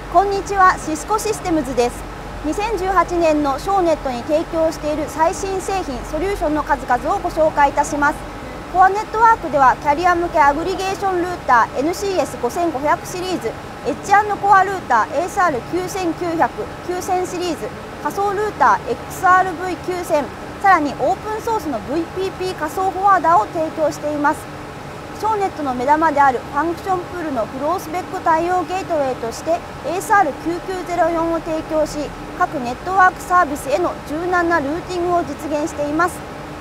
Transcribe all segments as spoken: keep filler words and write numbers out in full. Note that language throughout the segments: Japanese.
こんにちは、シスコシステムズです。にせんじゅうはちねんのショーネットに提供している最新製品、ソリューションの数々をご紹介いたします。コアネットワークでは、キャリア向けアグリゲーションルーター エヌシーエスごせんごひゃく シリーズ、エッジアンド コアルーター エーエスアールきゅうせんきゅうひゃく、きゅうせん シリーズ、仮想ルーター エックスアールブイきゅうせん、さらにオープンソースの ブイピーピー 仮想フォワーダーを提供しています。ショーネットの目玉であるファンクションプールのフロースペック対応ゲートウェイとして エーエスアールきゅうきゅうゼロよん を提供し、各ネットワークサービスへの柔軟なルーティングを実現しています。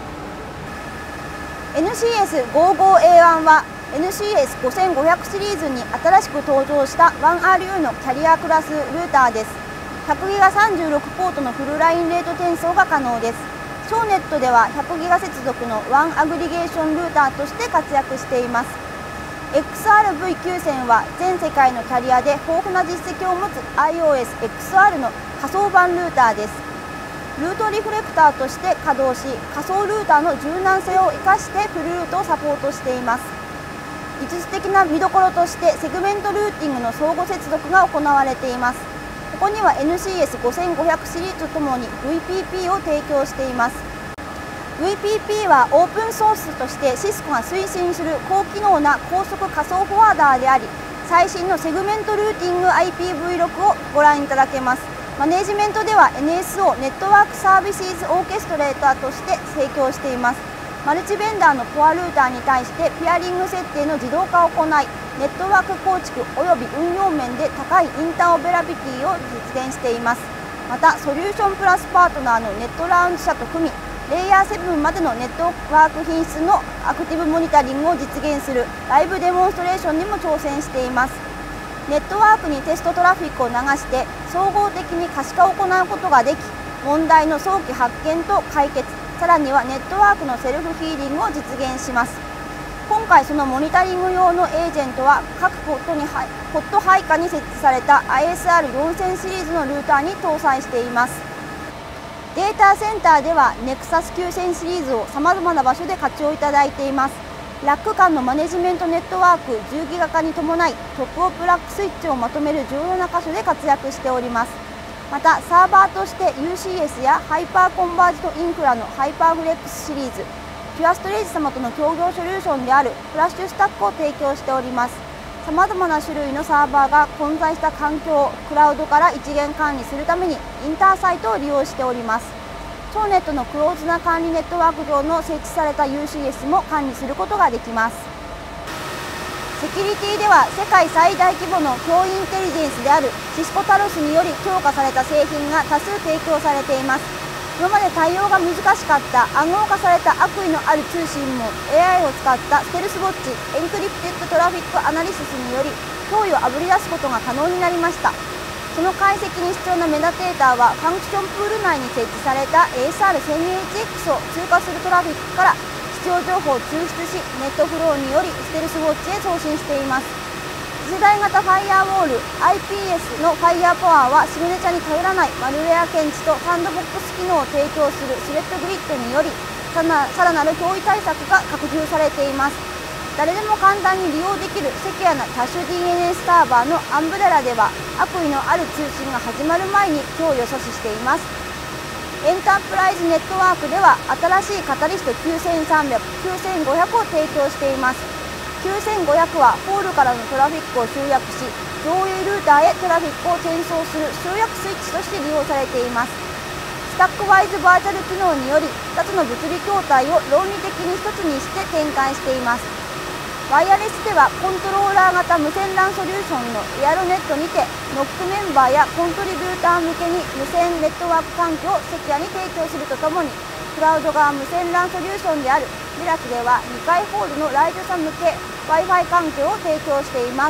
エヌシーエスごじゅうごエーワン は エヌシーエスごせんごひゃく シリーズに新しく登場した ワンアールユー のキャリアクラスルーターです。ひゃくギガさんじゅうろくポートのフルラインレート転送が可能です。ショーネットではひゃくギガ接続のワンアグリゲーションルーターとして活躍しています。 エックスアールブイきゅうせん は全世界のキャリアで豊富な実績を持つ iOS エックスアール の仮想版ルーターです。ルートリフレクターとして稼働し、仮想ルーターの柔軟性を生かしてフルルートをサポートしています。技術的な見どころとしてセグメントルーティングの相互接続が行われています。ここには エヌシーエスごせんごひゃく シリーズとともに ブイピーピー を提供しています。 ブイピーピー はオープンソースとしてシスコが推進する高機能な高速仮想フォワーダーであり、最新のセグメントルーティング アイピーブイろく をご覧いただけます。マネジメントでは エヌエスオー ネットワークサービスズオーケストレーターとして提供しています。マルチベンダーのコアルーターに対してピアリング設定の自動化を行い、ネットワーク構築および運用面で高いインターオペラビリティを実現しています。また、ソリューションプラスパートナーのネットラウンジ社と組み、レイヤーセブンまでのネットワーク品質のアクティブモニタリングを実現するライブデモンストレーションにも挑戦しています。ネットワークにテストトラフィックを流して総合的に可視化を行うことができ、問題の早期発見と解決、さらにはネットワークのセルフヒーリングを実現します。今回そのモニタリング用のエージェントは各ポットにポット配下に設置された アイエスアールよんせん シリーズのルーターに搭載しています。データセンターでは ネクサスきゅうせん シリーズをさまざまな場所で活用いただいています。ラック間のマネジメントネットワークじゅうギガ化に伴い、トップオブラックスイッチをまとめる重要な箇所で活躍しております。また、サーバーとして ユーシーエス やハイパーコンバージドインフラのハイパーフレックスシリーズ、ピュアストレージ様との協業ソリューションであるフラッシュスタックを提供しております。さまざまな種類のサーバーが混在した環境をクラウドから一元管理するためにインターサイトを利用しております。ショーネットのクローズな管理ネットワーク上の設置された ユーシーエス も管理することができます。セキュリティでは世界最大規模の脅威インテリジェンスであるシスコタロスにより強化された製品が多数提供されています。今まで対応が難しかった暗号化された悪意のある通信も エーアイ を使ったステルスウォッチエンクリプテッドトラフィックアナリシスにより脅威をあぶり出すことが可能になりました。その解析に必要なメタデータはファンクションプール内に設置された エーエスアールせんにエイチエックス を通過するトラフィックから必要情報を抽出し、ネットフローによりステルスウォッチへ送信しています。次世代型ファイアウォール アイピーエス のファイアパワーはシグネチャに頼らないマルウェア検知とサンドボックス機能を提供するスレッドグリッドによりさらなる脅威対策が拡充されています。誰でも簡単に利用できるセキュアなキャッシュ ディーエヌエス サーバーのアンブレラでは悪意のある通信が始まる前に脅威を阻止しています。エンタープライズネットワークでは新しいカタリストきゅうせんさんびゃく、きゅうせんごひゃくを提供しています。きゅうせんごひゃくはホールからのトラフィックを集約し、上位ルーターへトラフィックを転送する集約スイッチとして利用されています。スタックワイズバーチャル機能によりふたつの物理筐体を論理的にひとつにして展開しています。ワイヤレスではコントローラー型無線 ラン ソリューションのエアロネットにて ノック メンバーやコントリビューター向けに無線ネットワーク環境をセキュアに提供するとともに、クラウド側無線 ラン ソリューションであるミラクではにかいホールの来場者向け Wi-Fi 環境を提供しています。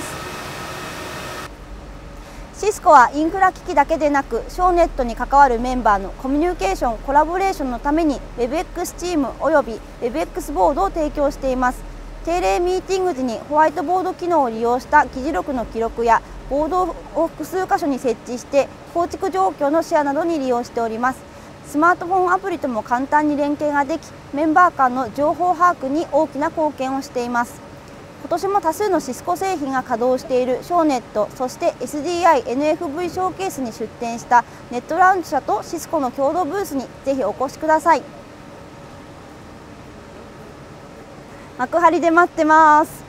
シスコはインフラ機器だけでなく、ショーネットに関わるメンバーのコミュニケーション・コラボレーションのために ウェブエックス チームおよび ウェブエックス ボードを提供しています。定例ミーティング時にホワイトボード機能を利用した議事録の記録やボードを複数箇所に設置して構築状況のシェアなどに利用しております。スマートフォンアプリとも簡単に連携ができ、メンバー間の情報把握に大きな貢献をしています。 今年も多数のシスコ製品が稼働しているショーネット、そして エスディーアイエヌエフブイ ショーケースに出展したネットラウンジ社とシスコの共同ブースにぜひお越しください。幕張で待ってます。